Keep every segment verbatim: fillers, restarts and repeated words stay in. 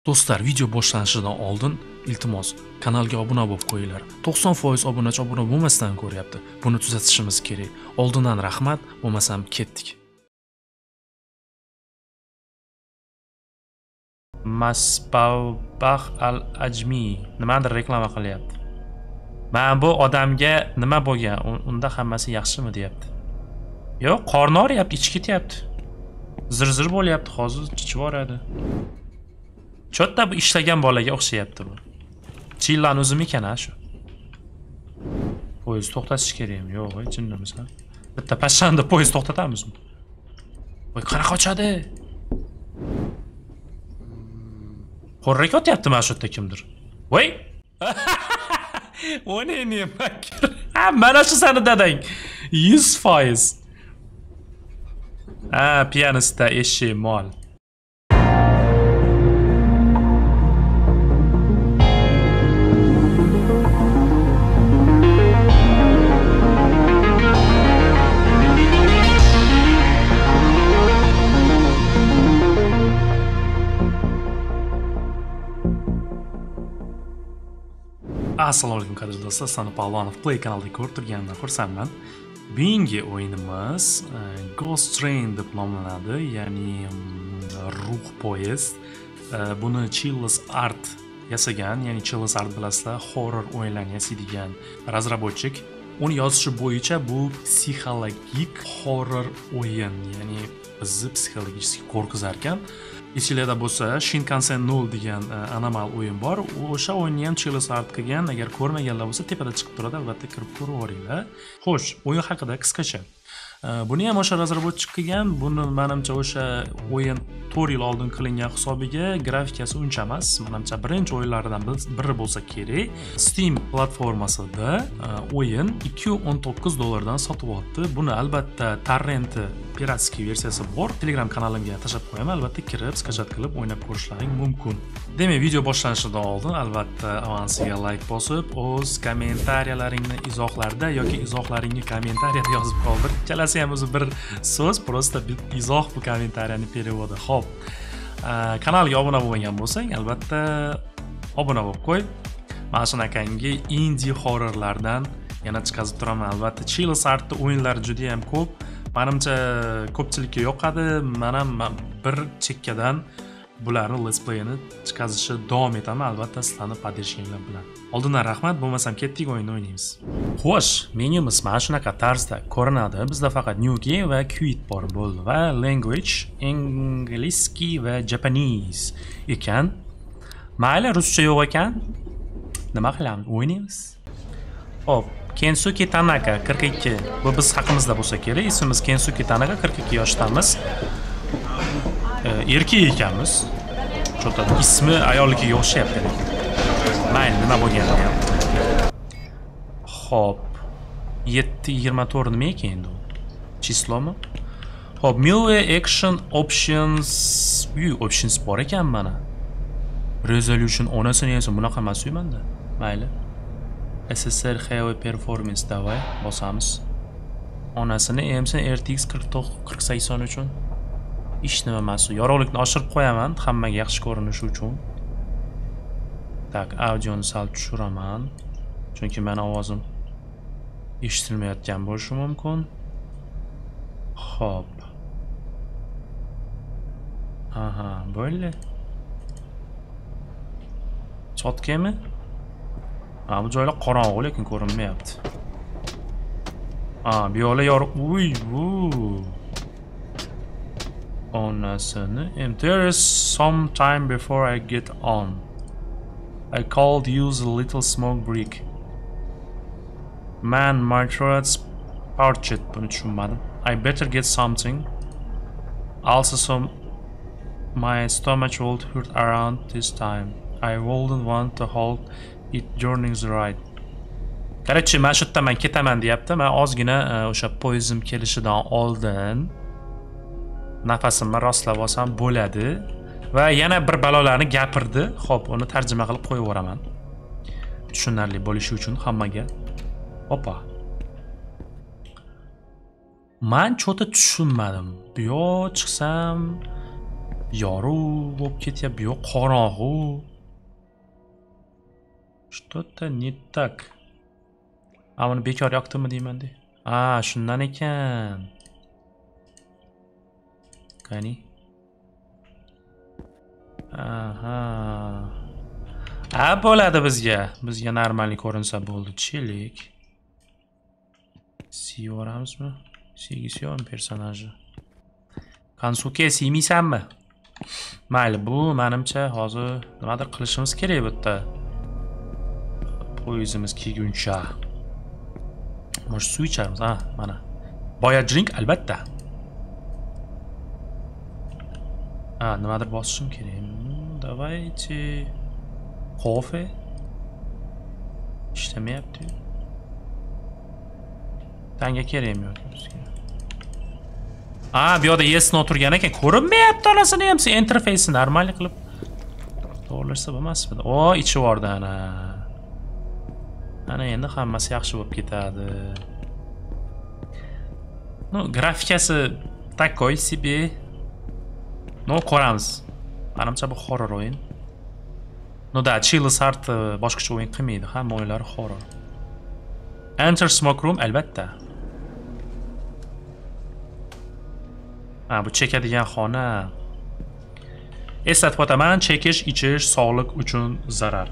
Do'stlar, video boshlanishidan oldin iltimos kanalga obuna bo'lib qo'yinglar. to'qson foiz obunachi obuna bo'lmasdan ko'ryapti. Buni tuzatishimiz kerak. Oldindan rahmat, bo'lmasam ketdik. Masbabah al-Ajmi nimadir reklama qilyapti. Men bu odamga nima bo'lgan? Unda hammasi yaxshimi deyapti. Yo'q, qorni og'riyapti, ichi ketyapti. Zir-zir bo'lyapti, hozir chichib boradi. Cho'tta bu ishlagan bolaga o'xshayapti bu. Chillan o'zimikan ha shu. Poyezd to'xtatish kerakmi? Yo'q, jinnimisan. Bitta pashshanda poyezd to'xtatamizmi? Voy, qara qochadi. Qo'rrak otyapti mana shu yerda kimdir. Voy! O ne nima? Ha, mana shu sani dadang. yuz foiz. Ha, pianista eshi mol. Assalomu alaykum qadrli do'stlar, Sani Pavlonov Play kanalida ko'rib turganimdan xursandman. Bugungi o'yinimiz Ghost Train deb nomlanadi, ya'ni ruh poyezd. Buni Chillas Art yasagan, ya'ni Chillas Art bilasizlar, horror o'yinlarni yasaydigan razraботчик. Uni yozishi bo'yicha bu psixologik horror o'yin, ya'ni bizni psixologik qo'rqizar ekan. Ichida bo'lsa Shinkansen nol degan anomal o'yin bor. O'sha o'yinni ham Chillas Art qilgan. Agar ko'rmaganlar bo'lsa, tepada chiqib turadi, albatta kirib ko'rib oringlar. Xo'sh, o'yin haqida qisqacha. Buni ham o'sha razraботчик qilgan. Buni menimcha o'sha o'yin to'rt yil oldin qilingan hisobiga grafikasi uncha emas. Menimcha birinchi o'yinlardan biri bo'lsa kerak. Steam platformasida o'yin ikki yuz o'n to'qqiz dollardan sotib oldi. Buni albatta torrenti piratskiy versiyasi bor. Telegram kanalimga tashlab qo'yaman. Albatta kirib, skachat qilib o'ynab ko'rishlaring mumkin. Demak, video boshlanishidan oldin albatta avansiga like bosib, o'z kommentariyalaringni izohlarda yoki izohlaringni kommentariyada yozib qoldir. Chalasi ham o'zi bir so'z, просто izoh bu kommentariyani perevodi. Xo'p, kanalga obuna bo'lmagan bo'lsang, albatta obuna bo'lib qo'y. Mana shunaqangi indie horrorlardan yana chiqazib turaman. Albatta Chillas Art'da o'yinlar juda ham ko'p. Menimcha ko'pchilikka yoqadi. Men ham bir chekkadan bularni let's play'ini chiqazishni davom etaman, albatta sizlarni podдержкаңlar bilan. Oldindan rahmat, bo'lmasam ketdik, o'yinni o'ynaymiz. Xo'sh, menyumiz mana shunaqa tarzda ko'rinadi. Bizda faqat new game va quit bor bo'ldi va language inglizki va Japanese ekan. Mayli, ruscha yo'q ekan. Nima qilamiz? O'ynaymiz. Xo'p, Kensuke Tanaka qirq ikki. Bu biz haqimizda bo'lsa kerak. Ismimiz Kensuke Tanaka, qirq ikki yoshdamiz. Erkak ekanmiz. Cho'ta ismi ayolligiga o'xshayapti lekin. Mayli, nima bo'lganda ham. Xo'p, yetti yigirma to'rt nima ekan endi u? Chislomi? Xo'p, Movie Action Options, uy options bor ekan mana. Resolution onasini esa bunaqa emas uymanda. Mayli. S S R Heavy Performance davay bosamiz. Onasini M S R T X qirq to'qqiz qirq sakson uchun. Ish nima emas, yorug'likni oshirib qo'yaman hammaga yaxshi ko'rinishi uchun. Tak, audioni sal tushiraman. Chunki meni ovozim eshitilmayotgan bo'lishi mumkin. Xo'p. Aha, bo'ldi. Chotkami? Ha, bu joylar qorong'u lekin ko'rinmayapti. Ha, bu yo'la yorug'. Uy, bu. Onasini. There is some time before I get on. I called use a little smoke break. Man, my throat's parched. Buni tushunmadim. I better get something. Also, some my stomach would hurt around this time. I wouldn't want to hold it during the ride. Qarachi, mana shu yerdan men ketaman deyapti. Men ozgina o'sha poyezdim kelishidan oldin nafasimni rostlab olsam bo'ladi va yana bir balolarni gapirdi. Xo'p, uni tarjima qilib qo'yib yuboraman. Tushunarli bo'lishi uchun hammaga. Opa. Men cho'ta tushunmadim. Bu yo'q chiqsam Yorug' bo'lib ketyapti, yo'q qorong'u. Что-то не так. A buni bekor yoqdimmi deyman-da. A, shundan ekan. Qani? Aha. A bo'ladi bizga. Bizga normalniy ko'rinsa bo'ldi. Chelik. Siyoramizmi? Sevgisi personaji. Kansuke siymaysanmi? Mayli, bu menimcha hozir nimadir qilishimiz kerak bu yerda. Poyizimiz kelguncha. Mo'sh suv icharmiz, ha, mana. Boya drink albatta. Ha, nimadir bosishim kerak. Давайте kofe. İşlemayapti. Tanga kerakmi yo'q bizga? Ha, bu yerda yesni o'tirgan ekan, ko'rinmayapti onasini ham. Interfeysni normal qilib to'g'rilashsa bo'lmasmidi? O, ichi bordi ana. Ana endi hammasi yaxshi bo'lib ketadi. No, grafikasi takoy себе. No, ko'ramiz. Menimcha bu horror o'yin. No da, Chillis Heart boshqacha o'yin qilmaydi. Hamma o'yinlari horror. Enter smoke room albatta. Ha, bu chekadigan xona. Eslatib o'taman, chekish, ichish sog'liq uchun zarar.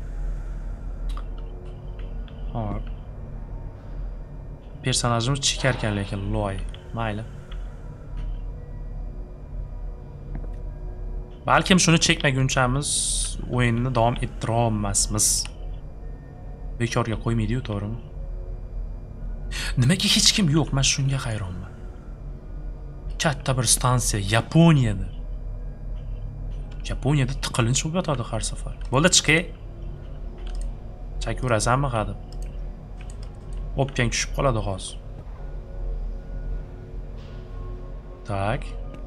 Hop. Personajimiz chekarkan lekin loy. Mayli. Balkim shuni chekmagunchamiz o'yinni davom ettira olmasmiz. Bekorga qo'ymaydi-yu, to'g'rimi? Nimaga hech kim yo'q? Men shunga hayronman. Katta bir stansiya Yaponiyada. Yaponiyada tiqilinch bo'lib yotadi har safar. Bo'ldi, chiqay. Chakurasanmi g'adib? Optang tushib qoladi hozir. Tak.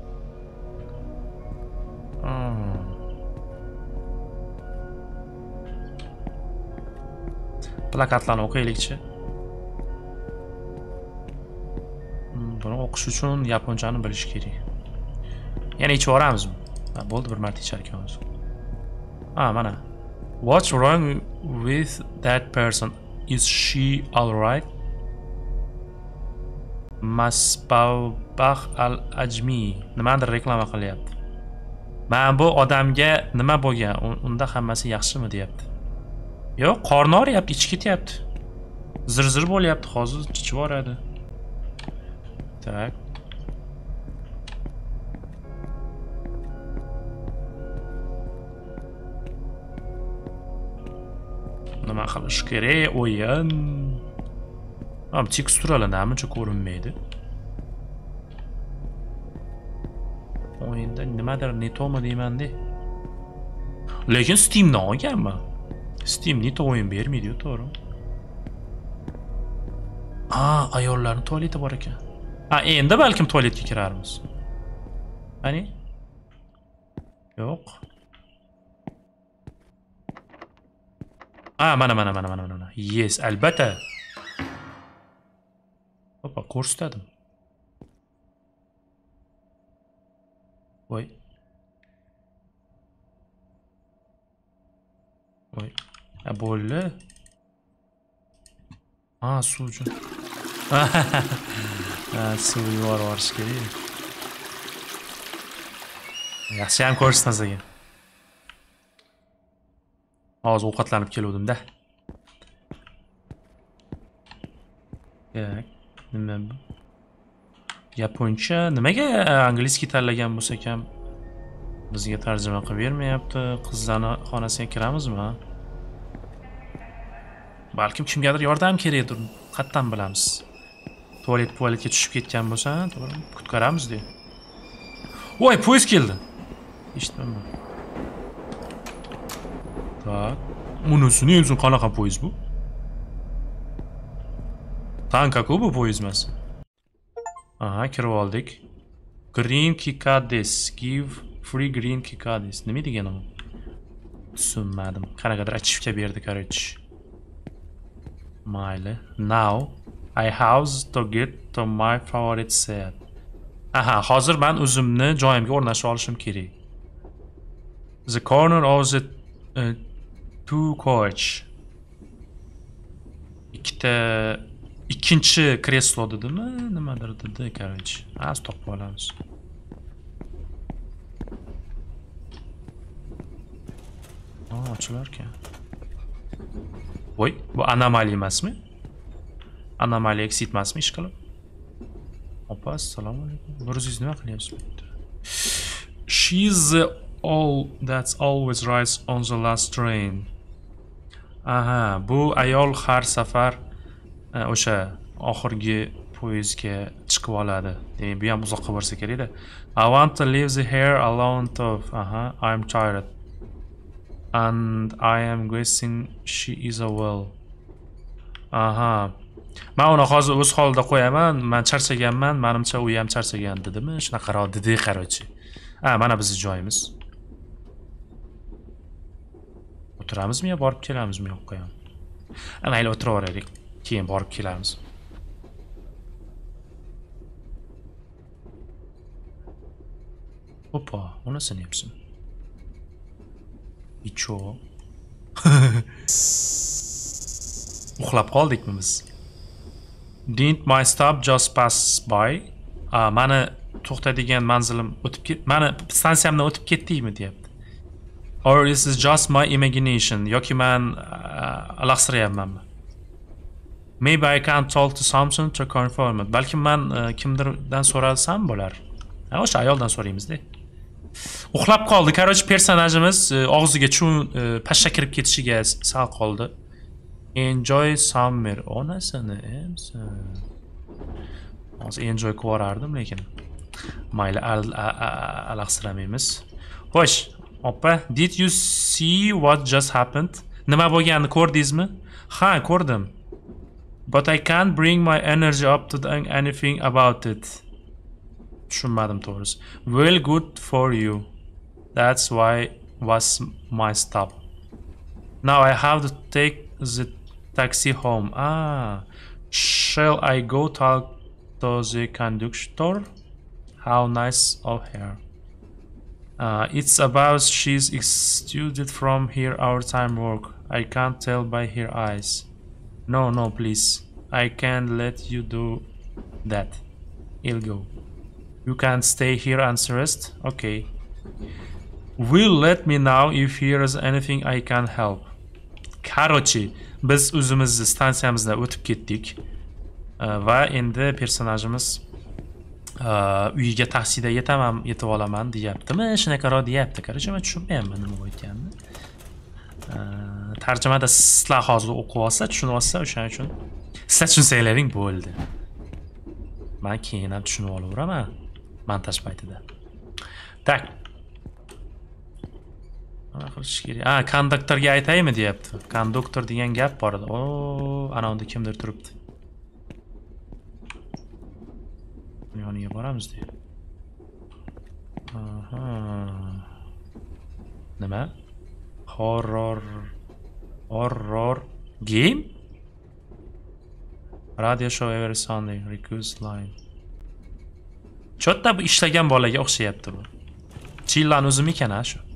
Hmm. Plakatlarni o'qiylikchi. Buni o'qish uchun yaponchani bilish kerak. Yana ichib oramizmi? Ha, bo'ldi, bir marta ichar ekanmiz. Ha, mana. What's wrong with that person? Is she all right? Masbah al-Ajmi nimadir reklama qilyapti. Men bu odamga nima bo'lgan? Unda hammasi yaxshimi deyapti. Yo'q, qorni og'riyapti, ichi ketyapti. Zir-zir bo'lyapti, hozir chichib boradi. Tak. Nima qilish kerak? O'yin. Ham teksturalar namuncha ko'rinmaydi. O'yinda nimadir netomi deyman-da. Lekin Steamdan olganman. Steam neto o'yin bermaydi-yu, to'g'rimi? Ha, ayollarning tualeti bor ekan. Ha, endi balkim tualetga kirarmiz. Qani? Yo'q. Ha, mana mana mana mana mana. Yes, albatta. Hoppa, ko'rsatadim. Voy. Voy. Ha, bo'ldi. Ha, suv uchun. Ha, suv yuborish kerak. Yaxshi ham ko'rsatmas ekan. Hozir ovqatlanib keluvdim-da. Tak, nima bu? Yaponcha nimaga angliskiy tanlagan bo'lsak ham bizga tarjima qilib bermayapti? Qizlarning xonasiga kiramizmi? Balkim kimgadir yordam kerakdir. Qattan bilamiz. Tualet tualetga tushib ketgan bo'lsa, to'g'ri, qutqaramiz deb. Voy, poyezd keldi. Eshitdimmi? Tak. Unisini o'zi qanaqa poyezd bu? Tanka-ku bu poyezd emas. Aha, kirib oldik. Green Kikades. Give free green Kikades. Nima degani bu? Tushunmadim. Qanaqadir achifka berdi, короче. Mayli. Now I have to get to my favorite set. Aha, hozir men o'zimni joyimga o'rnashib olishim kerak. The corner of the uh, two couch. Ikkita ikkinchi kreslo dedimi? Nimadir dedi, короче. Az topib olamiz. Aa, ochilar ekan. Voy, bu anomaliya emasmi? Anomaliya eksiltmasmi ish qilib? Opa, assalomu alaykum. O'zingiz nima qilyapsiz? She's the all that's always rides on the last train. Aha, bu ayol har safar o'sha oxirgi poyezdga chiqib oladi. Demak, bu ham uzoqqa borsa kerak-da. I want to leave the hair alone of. Aha, I'm tired. And I am guessing she is a well. Aha. Men uni hozir o'z holida qo'yaman. Men charchaganman. Menimcha u ham charchagan dedimi? Shunaqa dedi, qarochi. Ha, mana bizning joyimiz. O'tiramizmi yo borib kelamizmi yo'qqa ham? Mayli o'tiraveraylik. Keyin borib kelamiz. Opa, unisi nepsin? Icho. Uxlab qoldikmi biz? Didn't my stop just pass by? Ah, mani to'xtadigan manzilim o'tib ket, mani stansiyamdan o'tib ketdingmi deyapti. Or is this just my imagination? Yoki men alahsirayapmanmi? Maybe I can talk to Samson to confirm it. Balki men kimdirdan so'rasam bo'lar. Ha, o'sha ayoldan so'raymiz-da. Uxlab qoldi. Короче, personajimiz og'ziga chun pashsha kirib ketishiga sal qoldi. Enjoy summer. Onasini emsa. Hozir enjoy qilib lekin mayli alahsiramaymiz. Xo'sh, opa, did you see what just happened? Nima bo'lganini ko'rdingizmi? Ha, ko'rdim. But I can't bring my energy up to doing anything about it. Tushunmadim to'g'risi. Well, good for you. That's why was my stop. Now I have to take the taxi home. Ah, shall I go talk to the conductor? How nice of her. Uh, it's about she's excused from here our time work. I can't tell by her eyes. No, no, please. I can't let you do that. I'll go. You can stay here and rest? Okay. Will let me know if here is anything I can help. Короче, biz o'zimizni stansiyamizdan o'tib ketdik. Va endi personajimiz uyiga taksida yetaman, yetib olaman deyaptimi? Shunaqaroq deyapti. Короче, men tushunmayapman nima bo'layotganini. Tarjimada sizlar hozir o'qib olsa, tushunib olsa, o'shaning uchun sizlar tushunsangiz bo'ldi. Men keyin ham tushunib olaveraman montaj paytida. Tak. Nima qilish kerak? Ha, konduktorga aytaymi deyapti. Konduktor degan gap bor edi. O, ana unda kimdir turibdi. Yoniga boramiz deydi. Aha. Nima? Horror horror game? Radio show every Sunday, request line. Cho'tta bu ishlagan bolaga o'xshayapti bu. Chillan o'zimi ekan ha shu.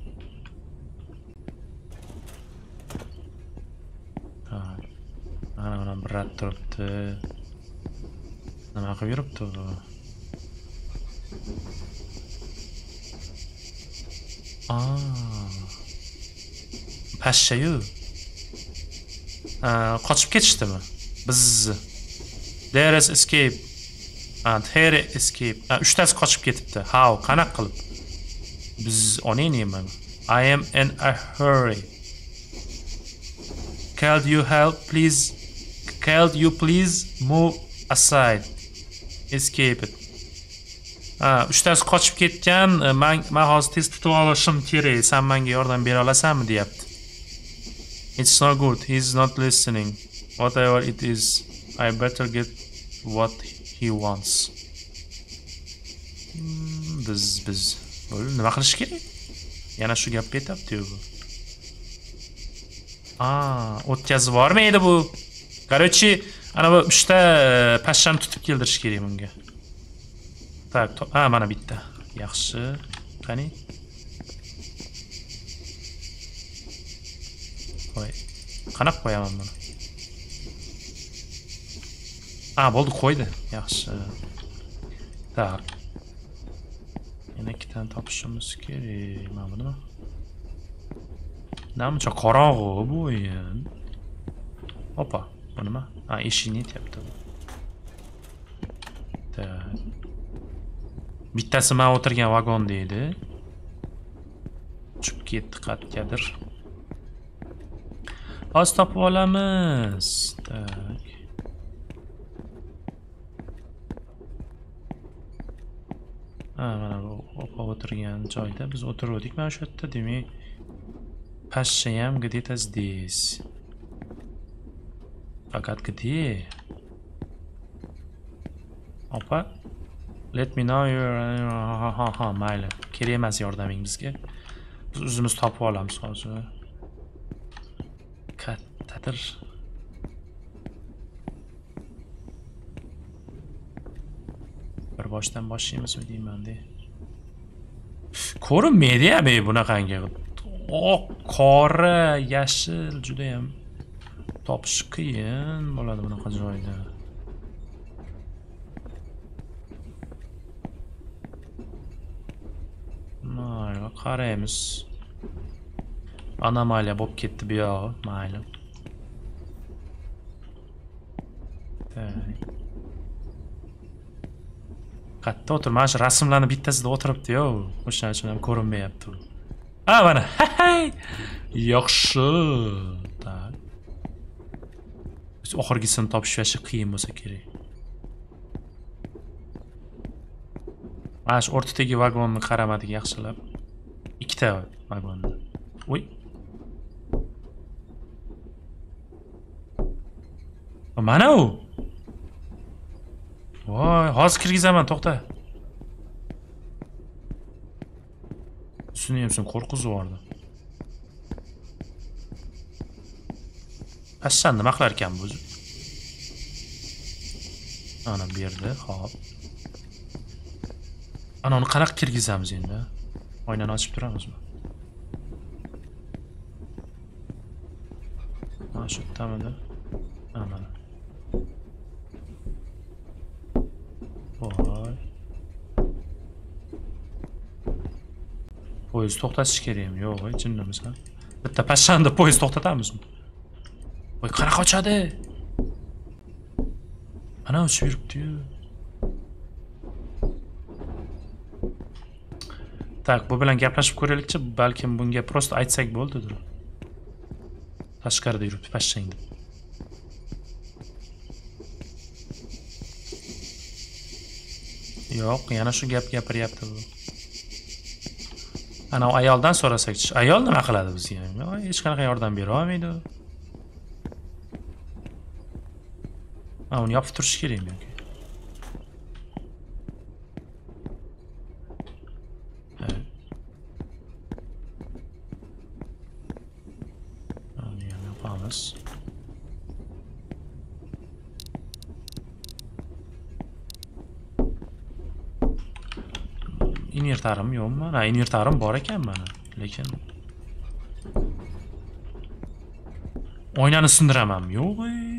Ha. Ana mana brat turibdi. Nima qilib yuribdi bu? Aa. Pashshayu. Qochib ketishdimi? Biz there is escape and here escape. Uchtasi qochib ketibdi. How? Qanaqa qilib? Biz onayman. I am in a hurry. Can't you help please? Can't you please move aside? Escape it. Ha, uchtasi qochib ketgan. Men men hozir tez tutib olishim kerak. Sen menga yordam bera olasanmi deyapti. It's not good. He's not listening. Whatever it is, I better get what he wants. Biz biz nima qilish kerak? Yana shu gapga aytibdi bu. Ah, o'tkazib bormaydi bu. Короче, ana bu uchta pashshani tutib keldirish kerak bunga. Tak, ha, mana bitta. Yaxshi. Qani? Voy. Qanaqa qo'yaman buni? Ha, bo'ldi, qo'ydi. Yaxshi. Tak. Yana ikkitani topishimiz kerak. Mana bunimi? Namuncha qorong'u bu o'yin. Opa, bu nima? Ha, eshikni yetyapti. Tak. Bittasi men o'tirgan vagonda edi. Uchib ketdi qayergadir. Hozir topib olamiz. Tak. Ha, mana bu opa o'tirgan joyda biz o'tirdik. Mana shu yerda, demak, pashsha ham где-то здесь. Fakat где? Opa, let me know your ha ha ha mayli. Kerak emas yordaming bizga. Biz o'zimiz topib olamiz hozir. Kattadir. Bir boshdan boshlaymiz deymanda. Ko'rinmaydi-ya bunaqangi. Oq, qora, yashil juda ham topish qiyin bo'ladi bunaqa joyda. Mayli, qaraymiz. Anomaliya bo'lib ketdi bu yoq, mayli. Qatta o'tir, mana shu rasmlarning bittasida o'tiribdi-yu. O'shaning uchun ham ko'rinmayapti. Ha, mana. Yaxshi. Tak. Biz oxirgisini topish yoshi qiyin bo'lsa kerak. Mana shu o'rtadagi vagonni qaramadik yaxshilab. Ikkita vagonni. Voy. Mana u. Voy, hozir kirgizaman, to'xta. Shuni ham sen qo'rqizib yubordi. Pashshan nima qilar ekan bu? Ana bu yerda, xo'p. Ana uni qanaqa kirgizamiz endi? Oynani ochib turamizmi? Mana shu tamada. Mana. Voy. Poyezd to'xtatish kerakmi? Yo'q, jinnimiz ha. Bitta pashshanda poyezd to'xtatamizmi? Voy, qanaqa ochadi? Ana uchib yuribdi-yu. Tak, bu bilan gaplashib ko'raylikchi, balkim bunga prosta aytsak bo'ldi-dir. Tashqarida yuribdi pashshang deb. Yo'q, yana shu gap gapiryapti bu. Ana ayoldan so'rasak-chi, ayol nima qiladi bizga? Hech qanaqa yordam bera olmaydi. Ha, uni yopib turish kerakmi yoki? Uni ham yopamiz. Invertarim yo'qmi? Ha, invertarim bor ekan mana, lekin oynani sindiramanmi? Yo'q.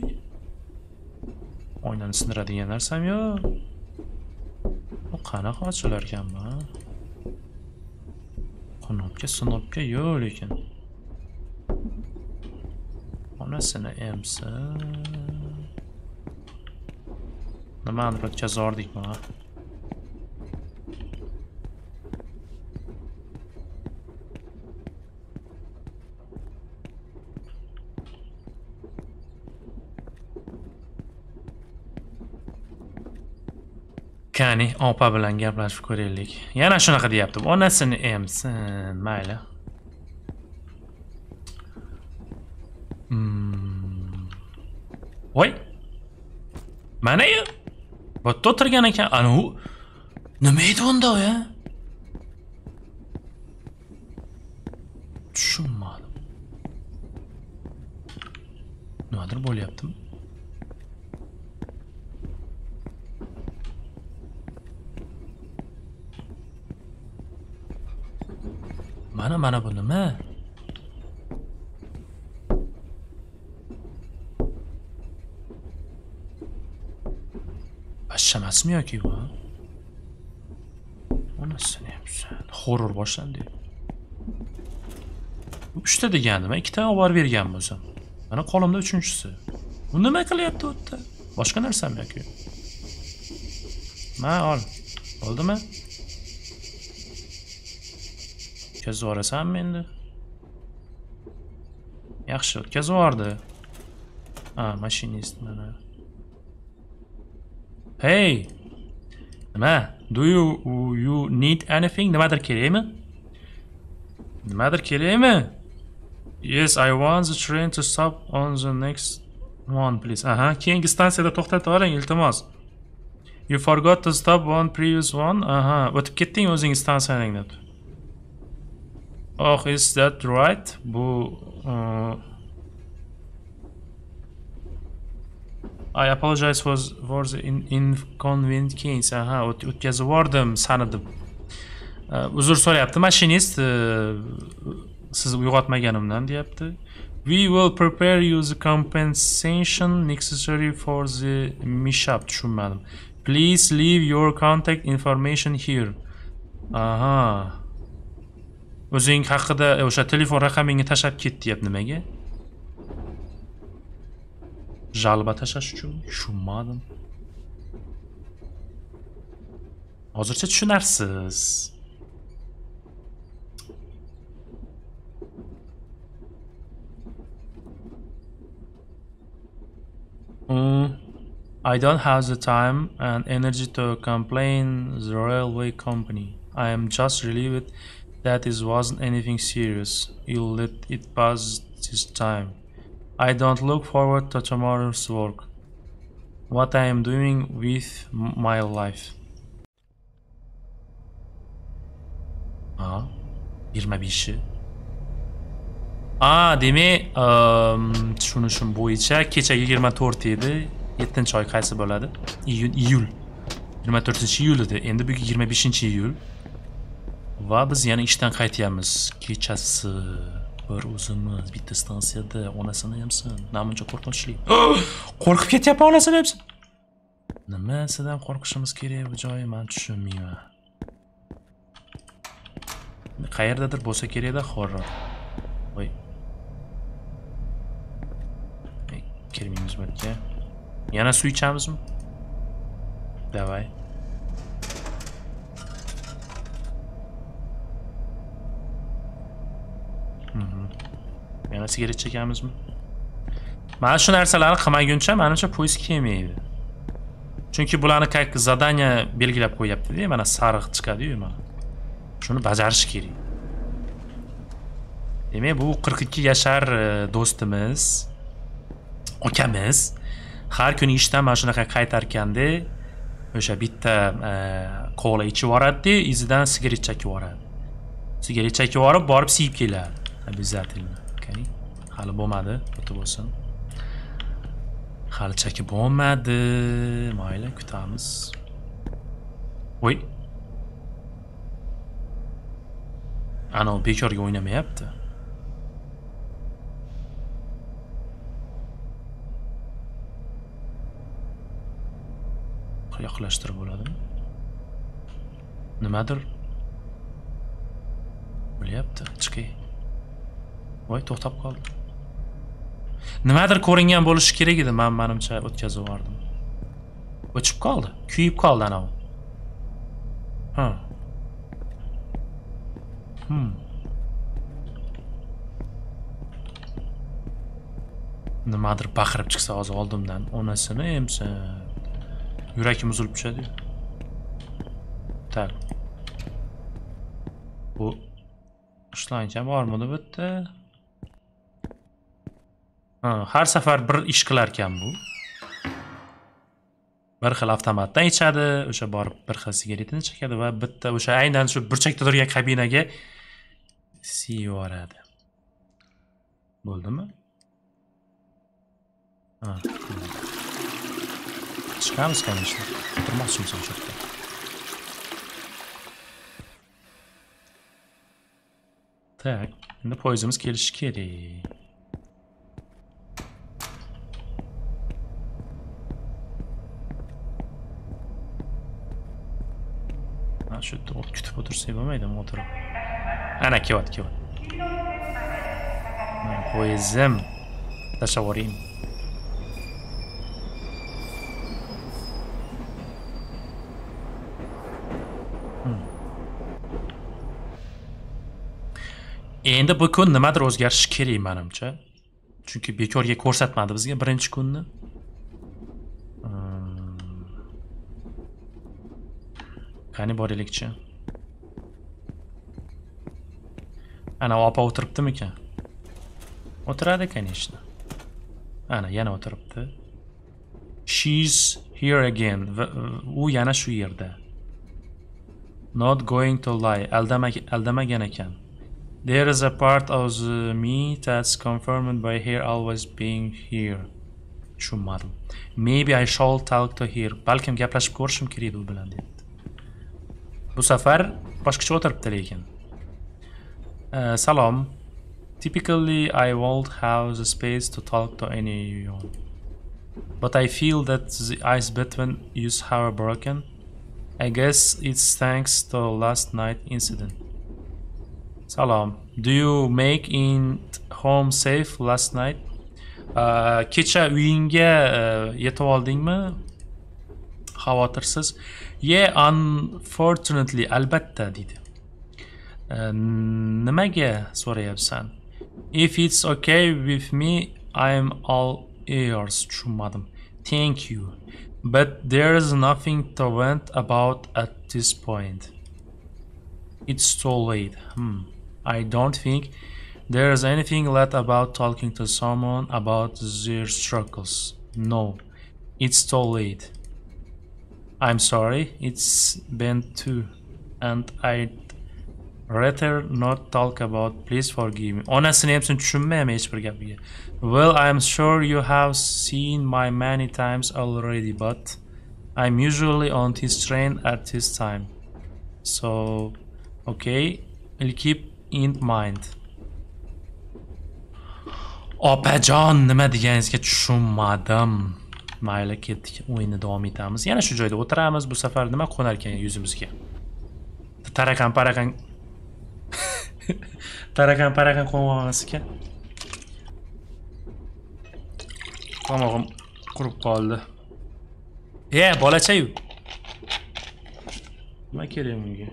Oynani sindiradigan narsam yo'q. Bu qanaqa ochilar ekan bu? Qanotga, sinopga yo'q lekin. Onasini emsa. Nimani o'tkazordikmi? Qani, opa bilan gaplashib ko'raylik. Yana shunaqa deyapti. Onasini emsin, mayli. Hmm. Voy. Mana-yu. Bu yerda o'tirgan ekan. Ana u nima edi unda o ya? Tushunmadim. Nimadir bo'lyaptimi? Mana mana bu nima? Pashsha emasmi yoki bu? Onasini yapsan. Horror boshlandi. uchta degandim, ikkita olib borib bergan bo'lsam. Mana qo'limda uchinchisi. Bu nima qilyapti u yerda? Boshqa narsami yoki? Ma ol. Bo'ldimi? O'tkazib yuborasanmi endi? Yaxshi, o'tkazib yubordi. Ha, mashinist mana. Hey! Nima? Do you you need anything? Nimadir kerakmi? Nimadir kerakmi? Yes, I want the train to stop on the next one, please. Aha, keyingi stansiyada to'xtatib oling, iltimos. You forgot to stop on previous one. Aha, o'tib ketding o'zing stansiyangdan. Oh, is that right? Bu uh, I apologize for, for the in, inconvenience. Aha, o'tkazib yubordim sani deb. Uh, uzr so'rayapti mashinist. Uh, sizni uyg'otmaganimdan deyapti. We will prepare you the compensation necessary for the mishap. Tushunmadim. Please leave your contact information here. Aha. O'zing haqida o'sha telefon raqamingni tashlab ket deyapti nimaga? Jalba tashlash uchun tushunmadim. Hozircha tushunarsiz. Mm, I don't have the time and energy to complain the railway company. I am just relieved that it wasn't anything serious. You'll let it pass this time. I don't look forward to tomorrow's work. What I am doing with my life. Ah, yigirma besh. Ah, demak, tushunishim bo'yicha kecha yigirma to'rt edi. yettinchi oy qaysi bo'ladi? Iyun, iyul. yigirma to'rtinchi iyul edi. Endi bugun yigirma beshinchi iyul. Va biz yana ishdan qaytyapmiz. Kechasi bir o'zimiz bitta stansiyada onasini hamsin. Namuncha qo'rqinchli. Qo'rqib ketyapman onasini hamsin. Nimasidan qo'rqishimiz kerak bu joyi men tushunmayman. Qayerdadir bo'lsa kerak-da horror. Voy. Kirmaymiz bu yerga. Yana suv ichamizmi? Davay. Mhm. Yana sigaret chekamizmi? Mana shu narsalarni qilmaguncha menimcha poyezd kelmaydi. Chunki bularni как задание belgilab qo'yapti-da, mana sariq chiqadi-yu mana. Shuni bajarish kerak. Demak, bu qirq ikki yashar do'stimiz, akamiz har kuni ishdan mana shunaqa qaytarganda o'sha bitta kola ichib yuboradi, izidan sigaret chekib yuboradi. Sigaret chekib yuborib, borib siyib keladi. Обязательно. Okay. Hali bo'lmadi, o'tib bo'lsin. Hali chekib bo'lmadi. Mayli, kutamiz. Voy. Ana u bekorga o'ynamayapti. Yoqlashtirib bo'ladimi? Nimadir bo'lyapti, chiqay. Voy, to'xtab qoldi. Nimadir ko'ringan bo'lishi kerak edi, men menimcha o'tkazib yubordim. O'chib qoldi, kuyib qoldi ana u. Ha. Hmm. Nimadir baqirib chiqsa hozir oldimdan, onasini emsa yuragim uzilib tushadi. Tak. Bu ishlancha bormidi bu yerda? Ha, har safar bir ish qilar ekan bu. Bir xil avtomatdan ichadi, o'sha borib bir xil sigaretini chekadi va bitta o'sha aynan shu burchakda turgan kabinaga siyib yuboradi. Bo'ldimi? Ha. Chiqamiz, конечно. O'tirmoqchimiz o'sha yerda. Так, endi poyezdimiz kelishi kerak. shu kutib o'tirsak bo'lmaydimi o'tirib? Ana kelyapti, kelyapti. Men qo'yizim tashlab yuborayim. Endi bu kun nimadir o'zgarishi kerak menimcha. Chunki bekorga ko'rsatmadi bizga birinchi kunni. Qani boraylikchi. Ana opa o'tiribdimi-ekan? O'tiradi, конечно. Ana yana o'tiribdi. She's here again. U yana shu yerda. Not going to lie. Aldamagan ekan. There is a part of me that's confirmed by her always being here. Tushunmadim. Maybe I shall talk to her. Balkim gaplashib ko'rishim kerak u bilan deyapti. Bu safar boshqacha o'tiribdi lekin. Uh, salom. Typically I won't have the space to talk to anyone. But I feel that the ice between us have broken. I guess it's thanks to last night incident. Salom. Do you make it home safe last night? Uh, kecha uyingga uh, yetib oldingmi? Xavotirsiz. Yeah, unfortunately, albatta dedi. Uh, nimaga so'rayapsan? If it's okay with me, I'm all ears. Tushunmadim. Thank you. But there's nothing to vent about at this point. It's too late. Hmm. I don't think there's anything left about talking to someone about their struggles. No, it's too late. I'm sorry, it's been two, and I'd rather not talk about. Please forgive me. Onasini ham tushunmayman hech bir gapiga. Well, I'm sure you have seen my many times already, but I'm usually on this train at this time. So, okay, I'll keep in mind. Opajon, nima deganingizga tushunmadim. Mayli, ketdik, o'yinni davom etamiz. Yana shu joyda o'tiramiz. Bu safar nima qo'nar ekan yuzimizga? Tarakan parakan Tarakan parakan qo'ymoqmas ekan. Tomog'im qurib qoldi. E, bolacha-yu. Nima kerak bunga?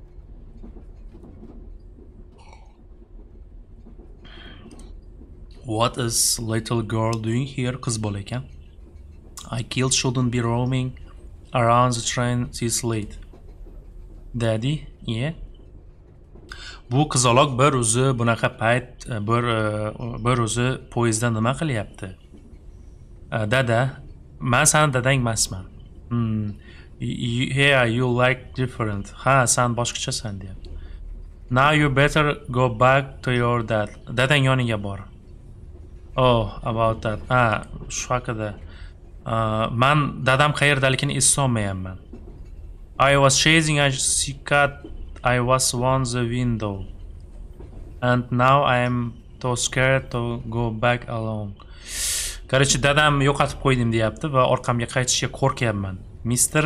What is little girl doing here? Qiz bola ekan. I killed shouldn't be roaming around the train this late. Daddy, yeah. Bu qizaloq bir o'zi bunaqa payt bir bir o'zi poyezdda nima qilyapti? Dada, men san dadang emasman. Hmm. Yeah, you like different. Ha, san boshqachasan deyapti. Now you better go back to your dad. Dadang yoniga bor. Oh, about that. Ha, shu haqida. Man dadam qayerdaligini eslolmayapman. I was chasing a cat. I was on the window. And now I am too scared to go back alone. Короче, dadam yo'qotib qo'ydim deyapti va orqamga qaytishga qo'rqyapman. Mister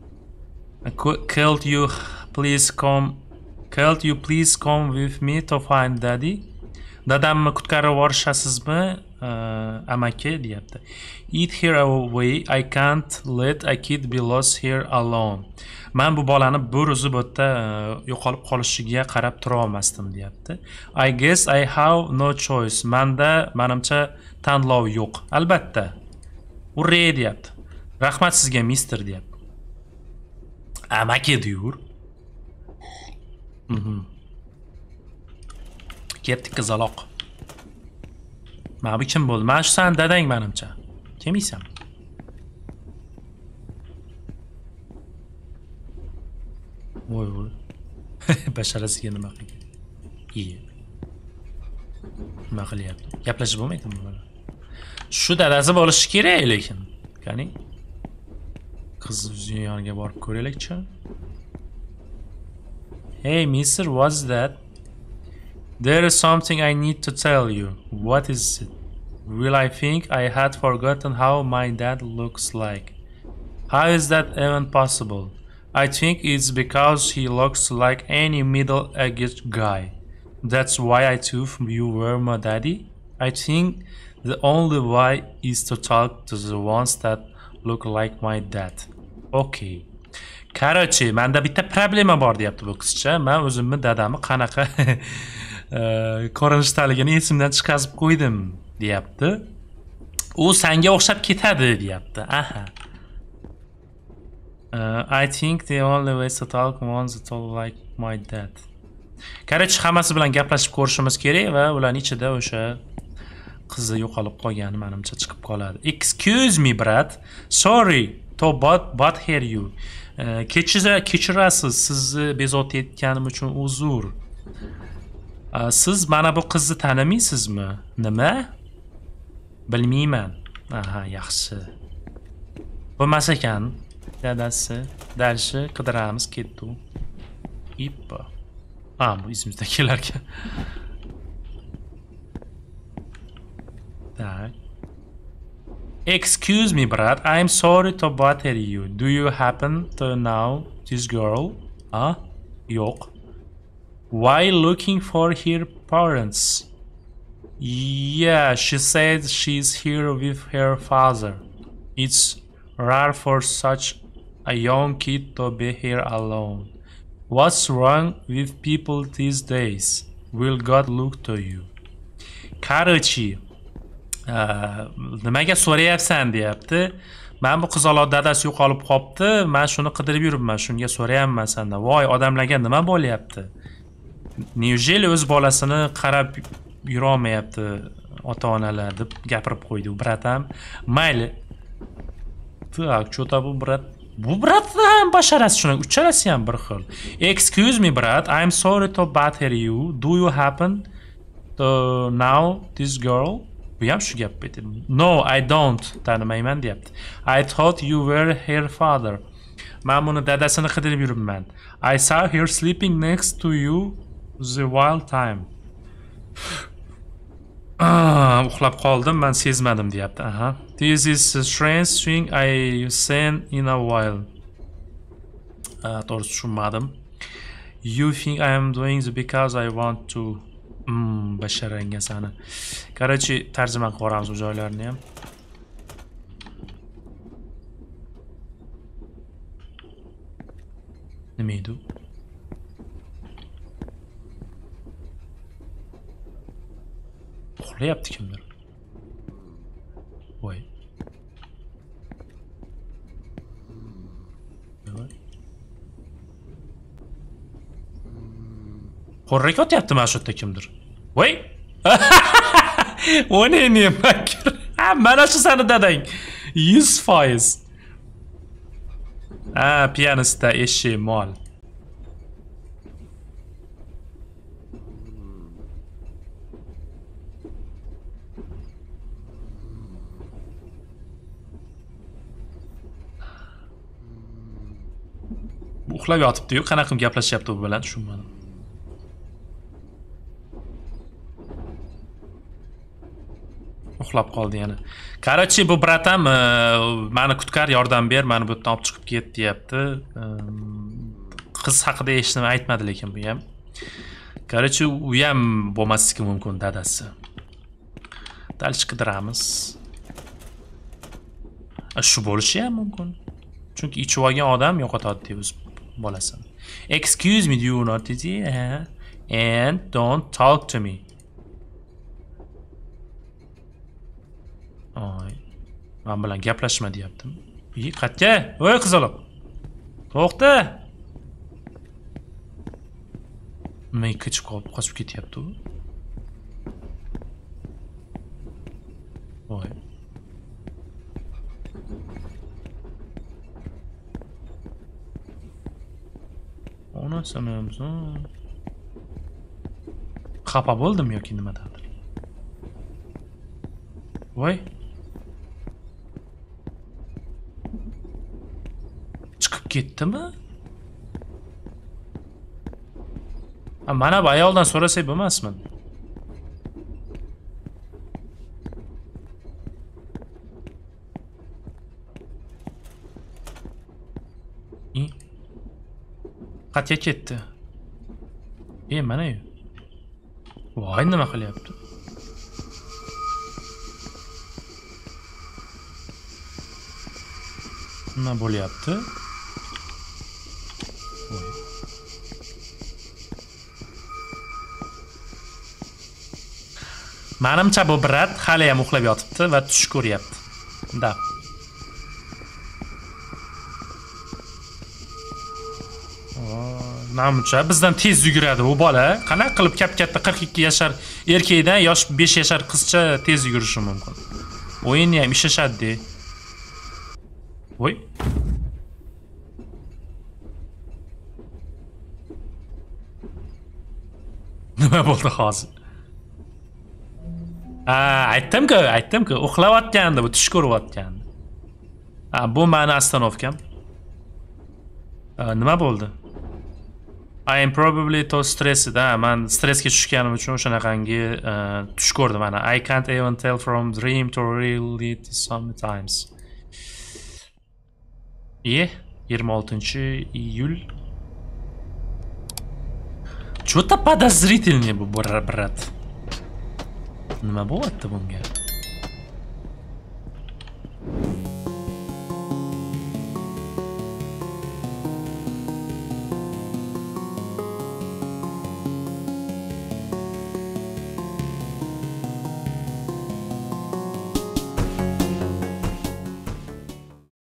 Can't you please come Can't you please come with me to find daddy? Dadamni qutqarib yuborishasizmi, amaki deyapti. Eat her away. I can't let a kid be lost here alone. Men bu bolani bir o'zi bu yerda yo'qolib qolishiga qarab tura olmasdim deyapti. I guess I have no choice. Menda menimcha tanlov yo'q. Albatta. Urre deyapti. Rahmat sizga mister deyapti. Amaki deyur. Mhm. Ketdik qizaloq. Mana bu kim bo'ldi? Mana shu san dadang menimcha. Kimsan? Voy voy. Basharasiga nima qilgan? Iyi. Nima qilyapti? Gaplashib bo'lmaydimi bular? Shu dadasi bo'lishi kerak lekin. Qani? Qiz yoniga borib ko'raylikchi. Hey mister, what's that? There is something I need to tell you. What is it? Will I think I had forgotten how my dad looks like? How is that even possible? I think it's because he looks like any middle-aged guy. That's why I thought you were my daddy. I think the only way is to talk to the ones that look like my dad. Okay. Короче, menda bitta problema bor deyapti bu qizcha. Men o'zimni dadamni qanaqa ko'rinishdaligini esimdan chiqarib qo'ydim deyapti. U senga o'xshab ketadi deyapti. Aha. Uh, I think the only way to talk ones that all like my dad. Короче, hammasi bilan gaplashib ko'rishimiz kerak va ularning ichida o'sha qizi yo'qolib qolgani menimcha chiqib qoladi. Excuse me, brat. Sorry to but but hear you. Uh, kechira kechirasiz, sizni bezovta etganim uchun uzr. Uh, siz mana bu qizni tanimaysizmi? Nima? Bilmayman. Aha, yaxshi. Bo'lmas ekan. Dadasi, dalshi qidiramiz ketdi. Ippa. Ha, bu izimizda kelarkan. Tak. Excuse me, brat. I'm sorry to bother you. Do you happen to know this girl? Huh? Yo'q. Why looking for her parents? Yeah, she said she's here with her father. It's rare for such a young kid to be here alone. What's wrong with people these days? Will God look to you? Короче, nimaga so'rayapsan deyapti. Men bu qizaloq dadasi yo'qolib qopti. Men shuni qidirib yuribman. Shunga so'rayapman sendan. Voy, odamlarga nima bo'lyapti? Neujeli o'z bolasini qarab yura olmayapti ota-onalar deb gapirib qo'ydi u bratam. Mayli. Так, что-то bu brat. Bu brat ham basharasi shuni, uchalasi ham bir xil. Excuse me, brat. I'm sorry to bother you. Do you happen to know this girl? Bu ham shu gap aytdi. No, I don't. Tanimayman deyapti. I thought you were her father. Men buni dadasini qidirib yuribman. I saw her sleeping next to you the wild time. Ah, uxlab qoldim, men sezmadim deyapti. Aha. This is a strange thing I seen in a while. Ah, to'g'ri tushunmadim. You think I am doing this because I want to. Hmm, basharanga sani. Короче, tarjima qilib ko'ramiz bu joylarni ham. Nima edi? Uxlayapti kimdir. Voy. Qo'rrek otyapti mana shu yerda kimdir. Voy. O ne ne makr. Ha, mana shu sani dadang. yuz foiz. Ha, pianista eshi mol. Uxlab yotibdi-yu, qanaqa gaplashyapti u bilan tushunmadim. Uxlab qoldi yana. Короче, bu bratam meni qutqar, yordam ber, meni bu yerdan olib chiqib ket deyapti. Qiz haqida hech nima aytmadi lekin bu ham. Короче, u ham bo'lmasligi mumkin dadasi. Dal chiqdiramiz. Shu bo'lishi ham mumkin. Chunki ichib olgan odam yo'qotadi deymiz bolasini. Excuse me, do you not see? And don't talk to me. Oy. Men bilan gaplashma deyaptim. Yi, qayerga? Voy qizaloq. To'xta. Men kechib qolib qochib ketyapti u. Voy. Ona sanamsa. Xafa bo'ldim yoki nimadir. Voy. Chiqib ketdimi? Ha, mana bu ayoldan so'rasak bo'lmasmi? Qayerga ketdi? E, mana-yu. Voy, nima qilyapti? Nima bo'lyapti? Menimcha bu Brad hali ham uxlab yotibdi va tush ko'ryapti. Da. Menimcha bizdan tez yuguradi u bola. Qanaqa qilib kap-katta qirq ikki yashar erkakdan yosh besh yashar qizcha tez yugurishi mumkin? O'yinni ham ishlashadi. Voy. Nima bo'ldi hozir? Ha, aytdim-ku, aytdim-ku, uxlayotgandi, bu tush ko'rayotgandi. Ha, bu meni ostanovkam. Nima bo'ldi? I am probably to stressed. Ha, men stressga tushganim uchun o'shanaqangi tush ko'rdim mana. I can't even tell from dream to reality sometimes. Ye, yigirma oltinchi iyul. Что-то подозрительный bu Brad. Nima bo'lyapti bunga?